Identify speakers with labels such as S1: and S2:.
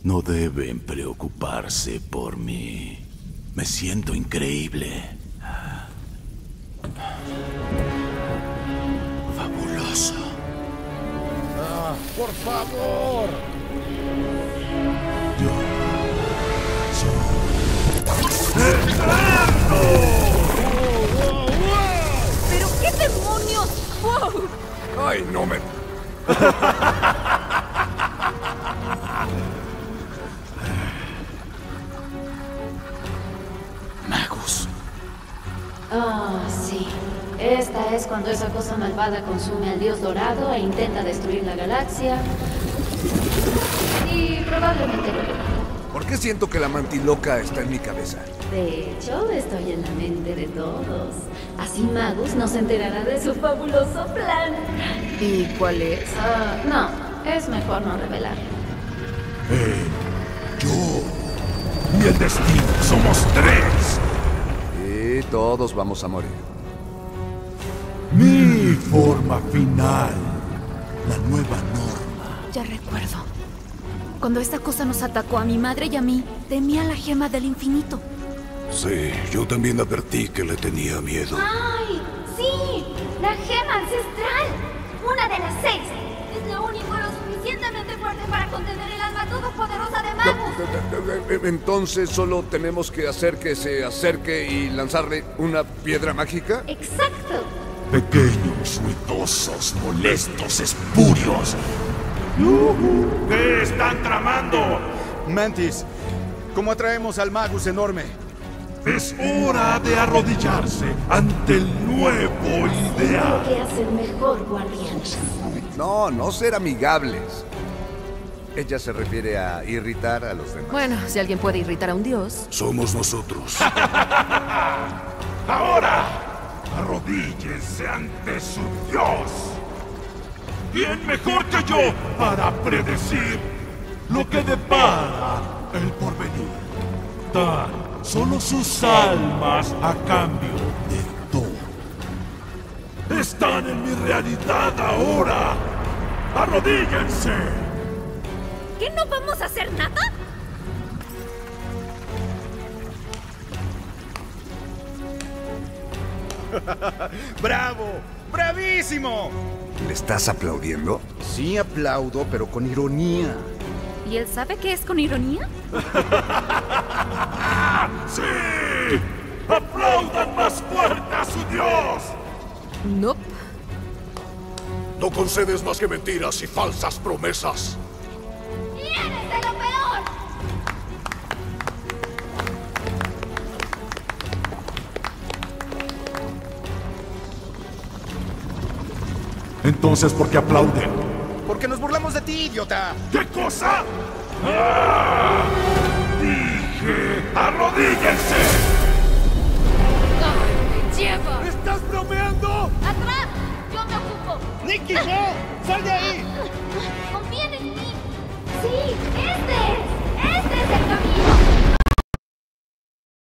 S1: No deben preocuparse por mí. Me siento increíble. Fabuloso.
S2: ¡Por favor!
S1: Yo soy
S3: ¡Eterno! ¿Pero qué demonios? ¡Wow!
S2: ¡Ay, no me...
S1: Magus.
S4: Oh, sí. Esta es cuando esa cosa malvada consume al dios dorado e intenta destruir la galaxia. Y probablemente lo logra.
S2: ¿Por qué siento que la mantiloca está en mi cabeza?
S4: De hecho, estoy en la mente de todos. Así Magus no se enterará de su fabuloso plan.
S3: ¿Y cuál es?
S4: No, es mejor no revelarlo.
S1: Yo y el destino somos tres.
S2: Y todos vamos a morir.
S1: Mi forma final. La nueva norma.
S3: Ya recuerdo. Cuando esta cosa nos atacó a mi madre y a mí, temía la gema del infinito.
S1: Sí, yo también advertí que le tenía miedo.
S5: ¡Ay! ¡Sí! ¡La gema ancestral! ¡Una de las 6! Es lo único lo suficientemente fuerte para contener el alma todopoderosa de Magus.
S2: Entonces solo tenemos que hacer que se acerque y lanzarle una piedra mágica.
S5: ¡Exacto!
S1: Pequeños, ruidosos, molestos, espurios.
S6: ¿Qué están tramando?
S7: Mantis, ¿cómo atraemos al Magus enorme?
S1: Es hora de arrodillarse ante el nuevo ideal.
S4: Creo que hacen mejor, guardianes.
S2: No ser amigables. Ella se refiere a irritar a los demás.
S3: Bueno, si alguien puede irritar a un dios.
S1: Somos nosotros.
S6: Ahora, arrodíllense ante su Dios. ¿Quién mejor que yo para predecir
S1: Lo que depara el porvenir. Dan solo sus almas a cambio de todo. Están en mi realidad ahora. ¡Arrodíllense!
S3: ¿Qué no vamos a hacer nada?
S7: ¡Bravo! ¡Bravísimo!
S2: ¿Le estás aplaudiendo?
S7: Sí aplaudo, pero con ironía.
S3: ¿Y él sabe que es con ironía?
S1: ¡Sí! ¡Aplaudan más fuerte a su Dios!
S3: Nope.
S1: No concedes más que mentiras y falsas promesas.
S5: ¡Y eres de lo peor!
S1: Entonces, ¿por qué aplauden?
S7: Porque nos burlamos de ti, idiota.
S1: ¿Qué cosa? ¡Ah! Dije, arrodíllense.
S3: ¡Ay, me lleva!
S1: ¿Estás bromeando?
S5: ¡Atrás! ¡Yo me ocupo!
S7: ¡Nicky, no! ¡Sal de ahí!
S5: ¡Confíen en mí! ¡Sí! ¡Este es el camino!